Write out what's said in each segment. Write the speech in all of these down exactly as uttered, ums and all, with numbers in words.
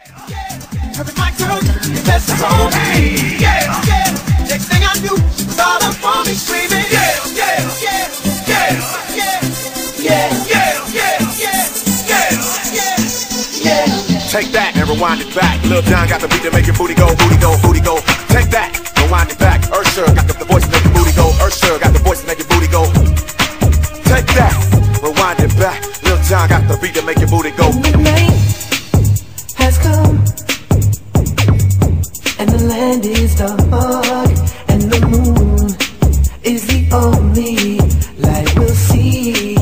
Turn the mic down, the best is on me. Yeah, yeah. Next thing I knew, she was all up on me screaming. Yeah, yeah, yeah, yeah, yeah, yeah, yeah, yeah, yeah, yeah, yeah. Take that and rewind it back. Lil Jon got the beat to make your booty go, booty go, booty go. Take that, rewind it back. Usher got the, the voice to make your booty go. Usher got the voice to make your booty go. Take that, rewind it back. Lil Jon got the beat to make your booty go. The night has come, and the land is dark, and the moon is the only light we'll see.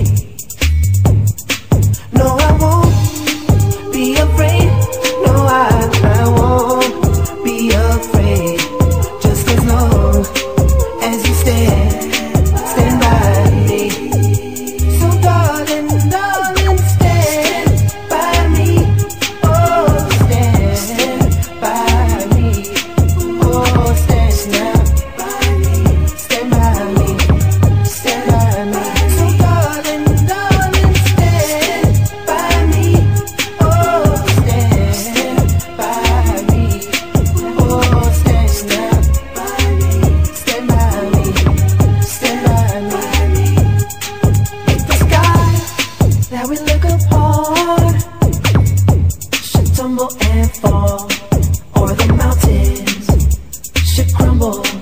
No, I won't be afraid. No, I, I won't be afraid. Just as long as you stand, stand by me. So darling, darling, stand by me. Oh, stand by me. Oh, stand now by me. Stand by me. Stand by me. So darling, darling, stand by me. Oh, stand by me. Oh, stand now by me. Stand by me. Stand by me. The sky that we look upon should tumble and fall, or the mountains should crumble